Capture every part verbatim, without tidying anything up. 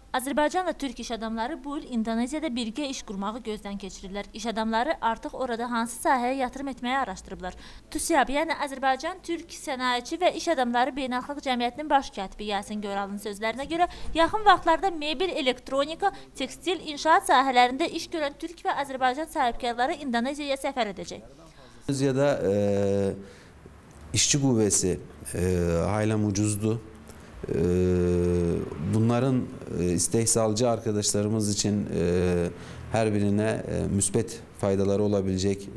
Azərbaycanla Türk iş adamları bu il İndoneziyada birgə iş qurmağı gözdən keçirirlər. İş adamları artıq orada hansı sahəyə yatırım etməyi araşdırıblar. TÜSİAD, yəni Azərbaycan Türk Sənayeçi və İş Adamları Beynəlxalq Cəmiyyətinin baş katibi Yasin Göralın sözlərinə görə yaxın vaxtlarda mebel, elektronika, tekstil, inşaat sahələrində iş görən Türk və Azərbaycan sahibkarları İndoneziyaya səfər edəcək. İndoneziyada e, işçi qüvvəsi e, haylan ucuzdu. Bunların istehsalcı arkadaşlarımız için her birine müspet faydaları olabilecek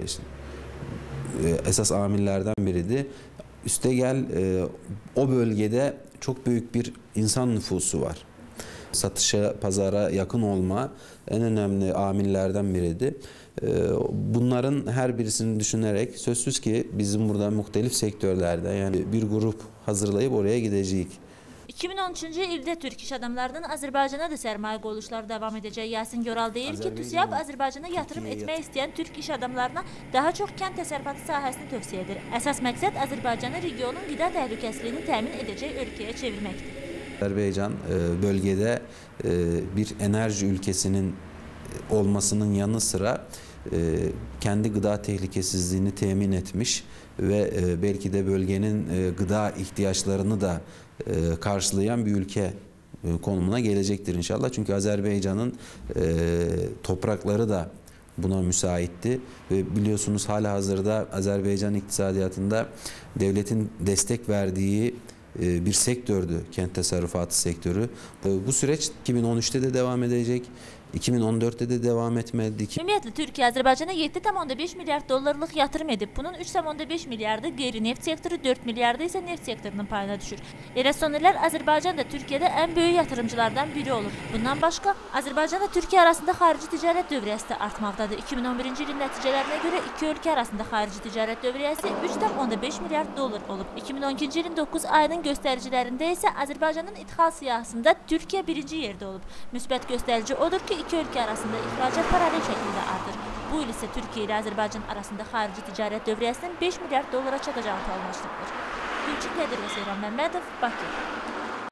esas amillerden biriydi. Üstegel o bölgede çok büyük bir insan nüfusu var. Satışa, pazara yakın olma en önemli amillerden biriydi. Bunların her birisini düşünerek sözsüz ki bizim burada muhtelif sektörlerde yani bir grup hazırlayıp oraya gideceğiz. iki min on üçüncü ildə Türk iş adamlarının Azərbaycana da sərmayə qoyuluşları davam edəcək. Yasin Göral deyir ki, TÜSİAD Azərbaycana yatırım etmək istəyən Türk iş adamlarına daha çox kənd təsərrüfatı sahəsini tövsiyə edir. Əsas məqsəd Azərbaycanı regionun qida təhlükəsizliyini təmin edəcək ölkəyə çevirməkdir. Azerbaycan bölgede bir enerji ülkesinin olmasının yanı sıra kendi gıda tehlikesizliğini temin etmiş ve belki de bölgenin gıda ihtiyaçlarını da karşılayan bir ülke konumuna gelecektir inşallah. Çünkü Azerbaycan'ın toprakları da buna müsaitti ve biliyorsunuz halihazırda Azerbaycan iktisadiyatında devletin destek verdiği bir sektördü kent tasarrufatı sektörü. Bu süreç iki bin on üçte de devam edecek. iki bin on dörtte de devam etmedi. Ümumiyyətlə Türkiyə Azərbaycana yeddi tam beş milyard dollarlıq yatırım edib. Bunun üç tam beş milyardı qeyri-neft sektoru, dörd milyardı isə neft sektorunun payına düşür. Elə son illər Azərbaycan da Türkiyədə ən böyük yatırımcılardan biri olur. Bundan başqa Azərbaycanla Türkiyə arasında xarici ticarət dövriyyəsi də artmaqdadır. iki min on birinci ilin nəticələrinə görə iki ölkə arasında xarici ticarət dövriyyəsi üç tam beş milyard dollar olub. iki min on ikinci ilin doqquz ayının göstəricilərində isə Azərbaycanın ixal siyahısında Türkiyə birinci yerdə olub. Müsbət göstərici odur ki, iki ölkə arasında ixracat paralel şəkildə artır. Bu il isə Türkiyə ilə Azərbaycan arasında xarici ticarət dövriyyəsinin beş milyard dollara çatacağı planlaşdırılır. Gülçin Qədir və Seyran Məmmədov, Bakı.